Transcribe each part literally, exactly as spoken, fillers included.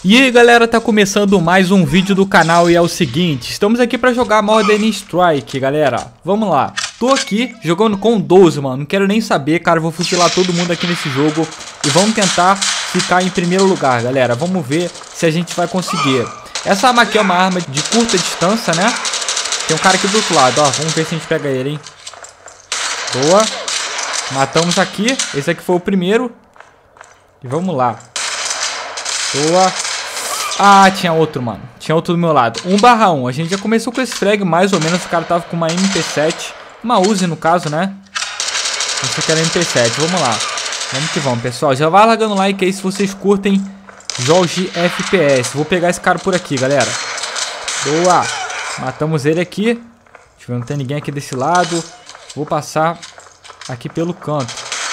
E aí galera, tá começando mais um vídeo do canal e é o seguinte, estamos aqui pra jogar Modern Strike, galera. Vamos lá, tô aqui jogando com doze, mano, não quero nem saber, cara, vou fuzilar todo mundo aqui nesse jogo. E vamos tentar ficar em primeiro lugar, galera, vamos ver se a gente vai conseguir. Essa arma aqui é uma arma de curta distância, né? Tem um cara aqui do outro lado, ó, vamos ver se a gente pega ele, hein. Boa, matamos aqui, esse aqui foi o primeiro. E vamos lá. Boa. Ah, tinha outro, mano. Tinha outro do meu lado. um barra um. A gente já começou com esse frag, mais ou menos. O cara tava com uma M P sete. Uma Uzi, no caso, né? Esse aqui era M P sete. Vamos lá. Vamos que vamos, pessoal. Já vai largando like aí se vocês curtem jogos de F P S. Vou pegar esse cara por aqui, galera. Boa. Matamos ele aqui. Deixa eu ver, não tem ninguém aqui desse lado. Vou passar aqui pelo canto.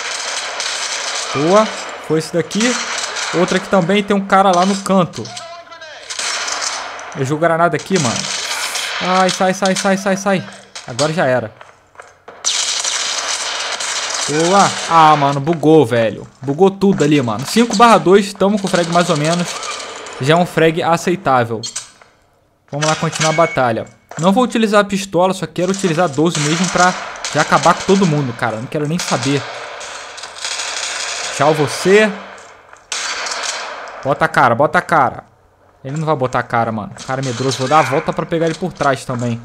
Boa. Foi esse daqui. Outra aqui também, tem um cara lá no canto. Eu jogo granada aqui, mano. Ai, sai, sai, sai, sai, sai. Agora já era. Boa. Ah, mano, bugou, velho. Bugou tudo ali, mano. cinco barra dois, estamos com o frag mais ou menos. Já é um frag aceitável. Vamos lá continuar a batalha. Não vou utilizar a pistola, só quero utilizar a doze mesmo pra já acabar com todo mundo, cara. Não quero nem saber. Tchau você. Bota a cara, bota a cara. Ele não vai botar a cara, mano. Cara medroso. Vou dar a volta pra pegar ele por trás também.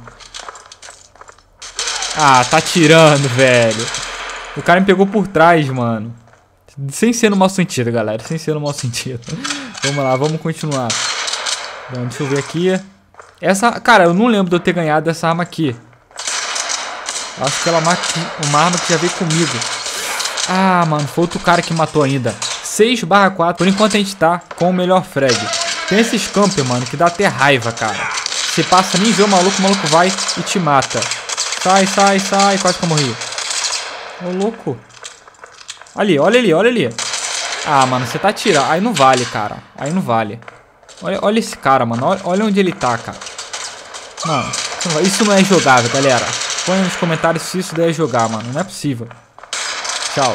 Ah, tá tirando, velho. O cara me pegou por trás, mano. Sem ser no mau sentido, galera. Sem ser no mau sentido. Vamos lá, vamos continuar. Bom, deixa eu ver aqui. Essa, cara, eu não lembro de eu ter ganhado essa arma aqui. Acho que ela é uma arma que já veio comigo. Ah, mano, foi outro cara que matou ainda. seis barra quatro. Por enquanto a gente tá com o melhor frag. Tem esses camper, mano, que dá até raiva, cara. Você passa, nem vê o maluco, o maluco vai e te mata. Sai, sai, sai. Quase que eu morri. Ô, louco. Ali, olha ali, olha ali. Ah, mano, você tá atirando. Aí não vale, cara. Aí não vale. Olha, olha esse cara, mano. Olha, olha onde ele tá, cara. Mano, isso não é jogável, galera. Põe nos comentários se isso daí é jogar, mano. Não é possível. Tchau.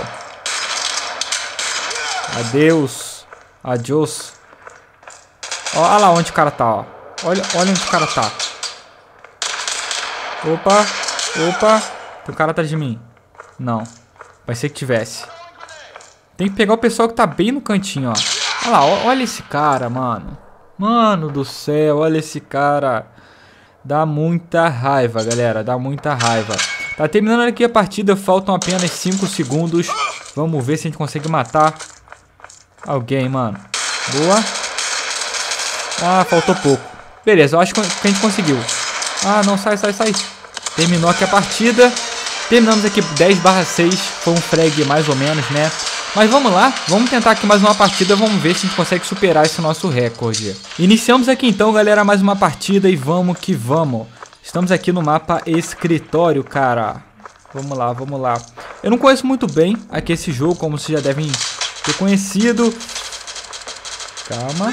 Adeus. Adiós. Olha lá onde o cara tá, ó. Olha, olha onde o cara tá. Opa. Opa. Tem um cara atrás de mim. Não. Vai ser que tivesse. Tem que pegar o pessoal que tá bem no cantinho, ó. Olha lá, olha esse cara, mano. Mano do céu, olha esse cara. Dá muita raiva, galera. Dá muita raiva. Tá terminando aqui a partida. Faltam apenas cinco segundos. Vamos ver se a gente consegue matar alguém, mano. Boa. Ah, faltou pouco. Beleza, eu acho que a gente conseguiu. Ah, não, sai, sai, sai. Terminou aqui a partida. Terminamos aqui dez barra seis. Foi um frag mais ou menos, né? Mas vamos lá, vamos tentar aqui mais uma partida. Vamos ver se a gente consegue superar esse nosso recorde. Iniciamos aqui então, galera, mais uma partida. E vamos que vamos. Estamos aqui no mapa escritório, cara. Vamos lá, vamos lá. Eu não conheço muito bem aqui esse jogo, como vocês já devem ter conhecido. Calma.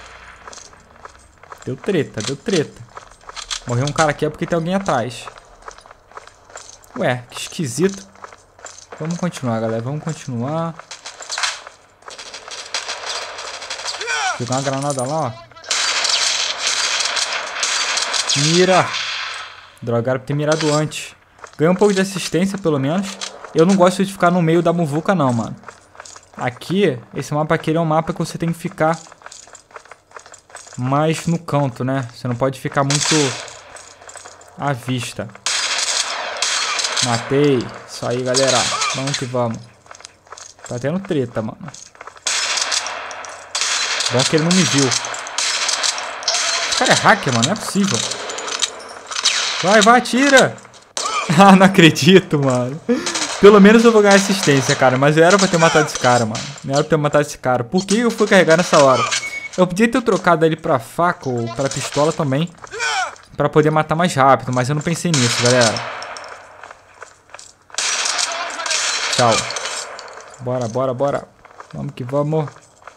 Deu treta, deu treta. Morreu um cara aqui é porque tem alguém atrás. Ué, que esquisito. Vamos continuar, galera. Vamos continuar. Jogar uma granada lá, ó. Mira. Droga, era pra ter mirado antes. Ganhei um pouco de assistência, pelo menos. Eu não gosto de ficar no meio da muvuca, não, mano. Aqui, esse mapa aqui é um mapa que você tem que ficar mais no canto, né? Você não pode ficar muito à vista. Matei. Isso aí, galera. Vamos que vamos. Tá tendo treta, mano. Bom que ele não me viu. Esse cara é hacker, mano. Não é possível. Vai, vai, atira. Ah, não acredito, mano. Pelo menos eu vou ganhar assistência, cara. Mas eu era pra ter matado esse cara, mano. Não era pra ter matado esse cara. Por que eu fui carregar nessa hora? Eu podia ter trocado ele pra faca ou pra pistola também. Pra poder matar mais rápido. Mas eu não pensei nisso, galera. Tchau. Bora, bora, bora. Vamos que vamos.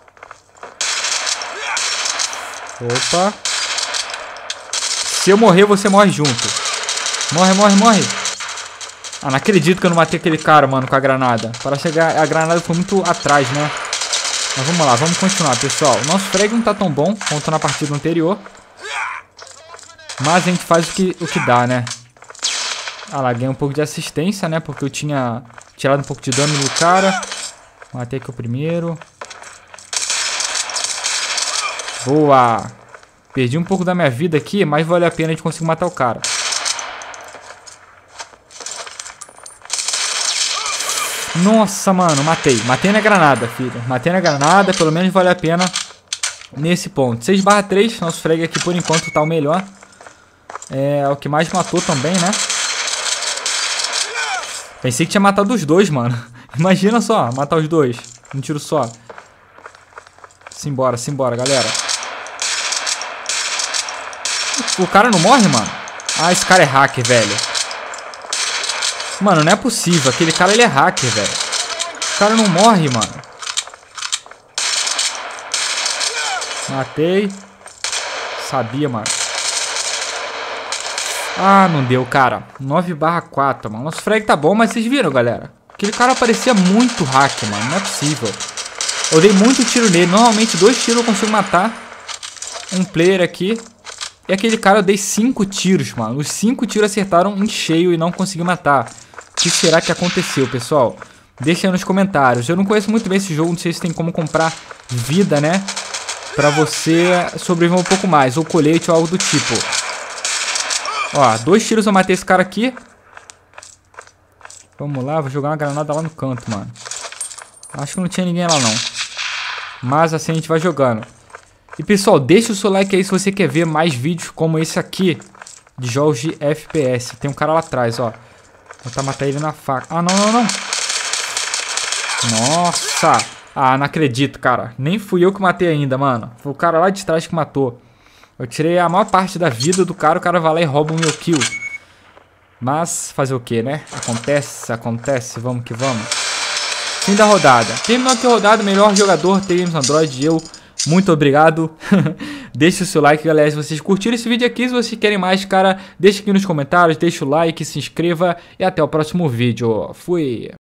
Opa. Se eu morrer, você morre junto. Morre, morre, morre. Ah, não acredito que eu não matei aquele cara, mano, com a granada. Para chegar, a granada foi muito atrás, né? Mas vamos lá, vamos continuar, pessoal. Nosso frag não tá tão bom quanto na partida anterior. Mas a gente faz o que, o que dá, né? Ah lá, ganhei um pouco de assistência, né? Porque eu tinha tirado um pouco de dano no cara. Matei aqui o primeiro. Boa! Perdi um pouco da minha vida aqui, mas vale a pena a gente conseguir matar o cara. Nossa, mano, matei. Matei na granada, filho. Matei na granada, pelo menos vale a pena nesse ponto. seis barra três, nosso frag aqui por enquanto tá o melhor. É o que mais matou também, né? Pensei que tinha matado os dois, mano. Imagina só, matar os dois. Um tiro só. Simbora, simbora, galera. O cara não morre, mano? Ah, esse cara é hacker, velho. Mano, não é possível. Aquele cara, ele é hacker, velho. O cara não morre, mano. Matei. Sabia, mano. Ah, não deu, cara. nove barra quatro, mano. Nosso frag tá bom, mas vocês viram, galera? Aquele cara parecia muito hacker, mano. Não é possível. Eu dei muito tiro nele. Normalmente, dois tiros eu consigo matar um player aqui. E aquele cara eu dei cinco tiros, mano. Os cinco tiros acertaram em cheio e não consegui matar. O que será que aconteceu, pessoal? Deixa aí nos comentários. Eu não conheço muito bem esse jogo. Não sei se tem como comprar vida, né? Pra você sobreviver um pouco mais. Ou colete ou algo do tipo. Ó, dois tiros eu matei esse cara aqui. Vamos lá, vou jogar uma granada lá no canto, mano. Acho que não tinha ninguém lá, não. Mas assim a gente vai jogando. E pessoal, deixa o seu like aí se você quer ver mais vídeos como esse aqui de jogos de F P S. Tem um cara lá atrás, ó. Vou tentar matar ele na faca. Ah, não, não, não. Nossa. Ah, não acredito, cara. Nem fui eu que matei ainda, mano. Foi o cara lá de trás que matou. Eu tirei a maior parte da vida do cara. O cara vai lá e rouba o meu kill. Mas fazer o que, né? Acontece, acontece. Vamos que vamos. Fim da rodada. Terminou aqui a rodada. Melhor jogador, T Games Android. Eu... Muito obrigado. Deixe o seu like, galera, se vocês curtiram esse vídeo aqui. Se vocês querem mais, cara, deixa aqui nos comentários. Deixa o like, se inscreva. E até o próximo vídeo. Fui.